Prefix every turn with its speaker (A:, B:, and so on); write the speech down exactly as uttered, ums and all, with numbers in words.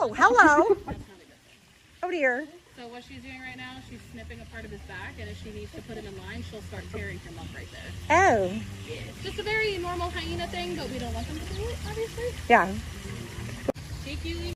A: Oh, hello. Oh dear.
B: So what she's doing right now, she's snipping a part of his back, and if she needs to put him in line, she'll start tearing him up right there.
A: Oh.
B: Yeah, it's just a very normal hyena thing, but we don't want them to do it, obviously.
A: Yeah.
B: Take you.